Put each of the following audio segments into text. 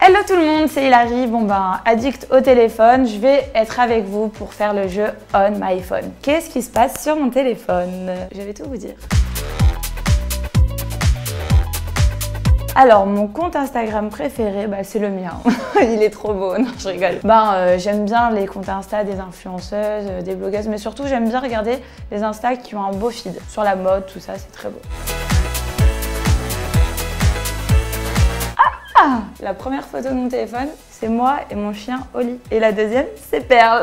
Hello tout le monde, c'est Hilary. Bon ben, addict au téléphone, je vais être avec vous pour faire le jeu On My Phone. Qu'est-ce qui se passe sur mon téléphone? Je vais tout vous dire. Alors, mon compte Instagram préféré, c'est le mien. Il est trop beau, non je rigole. J'aime bien les comptes Insta des influenceuses, des blogueuses, mais surtout j'aime bien regarder les Insta qui ont un beau feed. Sur la mode, tout ça, c'est très beau. La première photo de mon téléphone, c'est moi et mon chien Oli. Et la deuxième, c'est Perle.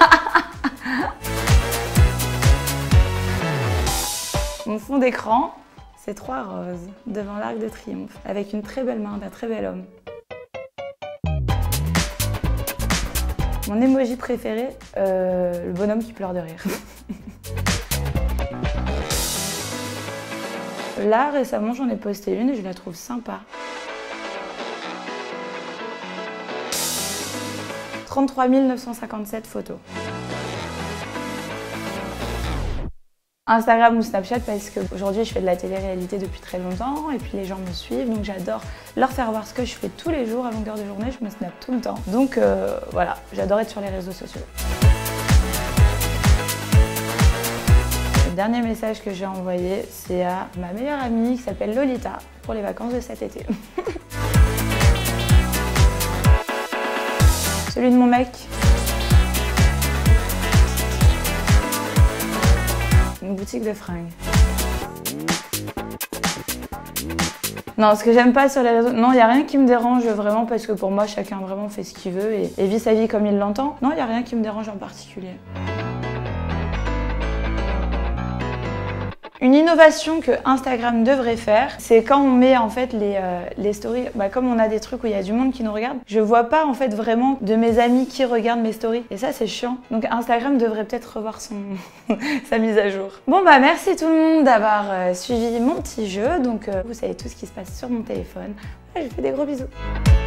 Mon fond d'écran, c'est 3 roses devant l'Arc de Triomphe, avec une très belle main d'un très bel homme. Mon emoji préféré, le bonhomme qui pleure de rire. Là, récemment, j'en ai posté une et je la trouve sympa. 33 957 photos. Instagram ou Snapchat parce qu'aujourd'hui je fais de la télé-réalité depuis très longtemps et puis les gens me suivent donc j'adore leur faire voir ce que je fais tous les jours à longueur de journée, je me snap tout le temps. Donc voilà, j'adore être sur les réseaux sociaux. Le dernier message que j'ai envoyé, c'est à ma meilleure amie qui s'appelle Lolita pour les vacances de cet été. Celui de mon mec. Une boutique de fringues. Non, ce que j'aime pas sur les réseaux, non, il n'y a rien qui me dérange vraiment parce que pour moi, chacun vraiment fait ce qu'il veut et vit sa vie comme il l'entend. Non, il n'y a rien qui me dérange en particulier. Une innovation que Instagram devrait faire, c'est quand on met en fait les stories, comme on a des trucs où il y a du monde qui nous regarde, je vois pas en fait vraiment de mes amis qui regardent mes stories. Et ça c'est chiant. Donc Instagram devrait peut-être revoir sa mise à jour. Bon merci tout le monde d'avoir suivi mon petit jeu. Donc vous savez tout ce qui se passe sur mon téléphone. Je vous fais des gros bisous.